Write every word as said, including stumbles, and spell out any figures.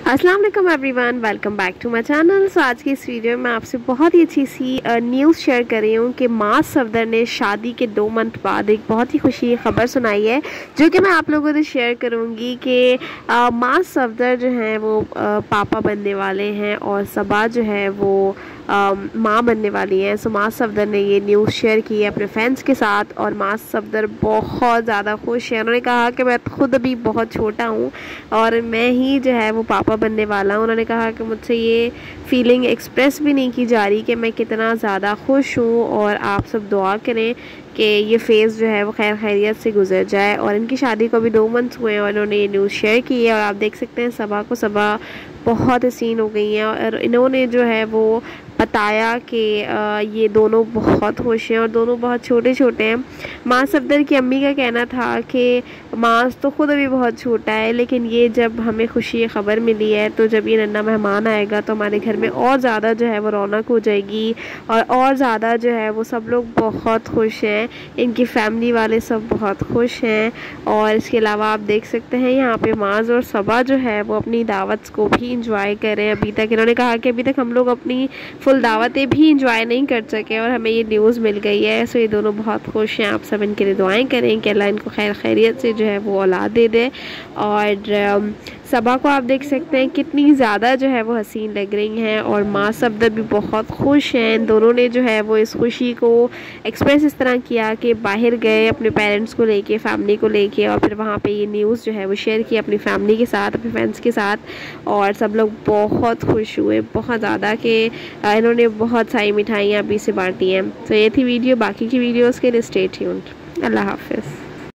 अस्सलाम वालेकुम everyone, welcome back to my channel. So आज की इस वीडियो में आपसे बहुत ही अच्छी सी न्यूज़ शेयर कर रही हूँ कि माज सफदर ने शादी के दो मंथ बाद एक बहुत ही खुशी खबर सुनाई है, जो कि मैं आप लोगों से शेयर करूँगी कि माज सफदर जो हैं वो आ, पापा बनने वाले हैं और सबा जो है वो माँ बनने वाली हैं। सो माज सफदर ने ये न्यूज़ शेयर की है अपने फैंस के साथ और माज सफदर बहुत ज़्यादा खुश हैं। उन्होंने कहा कि मैं खुद अभी बहुत छोटा हूँ और मैं ही जो है वो पापा बनने वाला हूँ। उन्होंने कहा कि मुझसे ये फीलिंग एक्सप्रेस भी नहीं की जा रही कि मैं कितना ज़्यादा खुश हूँ और आप सब दुआ करें कि ये फ़ेज़ जो है वो खैर खैरियत से गुजर जाए। और इनकी शादी को अभी दो मंथ्स हुए हैं और इन्होंने ये न्यूज़ शेयर की है और आप देख सकते हैं सबा को सबा बहुत हसीन हो गई हैं और इन्होंने जो है वो बताया कि ये दोनों बहुत खुश हैं और दोनों बहुत छोटे छोटे हैं। माज सफदर की अम्मी का कहना था कि माज तो ख़ुद अभी बहुत छोटा है, लेकिन ये जब हमें खुशी खबर मिली है तो जब ये नन्ना मेहमान आएगा तो हमारे घर में और ज़्यादा जो है वो रौनक हो जाएगी और और ज़्यादा जो है वो सब लोग बहुत खुश हैं। इनकी फैमिली वाले सब बहुत खुश हैं। और इसके अलावा आप देख सकते हैं यहाँ पे माज और सबा जो है वो अपनी दावत को भी इंजॉय करें। अभी तक इन्होंने कहा कि अभी तक हम लोग अपनी फुल दावतें भी इंजॉय नहीं कर सके और हमें ये न्यूज़ मिल गई है। सो ये दोनों बहुत खुश हैं। आप सब इनके लिए दुआएं करें कि अल्लाह इनको खैर खैरियत से जो है वो औलाद दे दे। और सबा को आप देख सकते हैं कितनी ज़्यादा जो है वो हसीन लग रही हैं और माज सफदर भी बहुत खुश हैं। इन दोनों ने जो है वो इस खुशी को एक्सप्रेस इस तरह किया कि बाहर गए अपने पेरेंट्स को लेके, फैमिली को लेके और फिर वहाँ पे ये न्यूज़ जो है वो शेयर की अपनी फैमिली के साथ, अपने फ्रेंड्स के साथ और सब लोग बहुत खुश हुए बहुत ज़्यादा कि इन्होंने बहुत सारी मिठाइयाँ अभी से बांटी हैं। तो ये थी वीडियो। बाकी की वीडियोज़ के लिए स्टे ट्यून्ड। अल्लाह हाफ़िज़।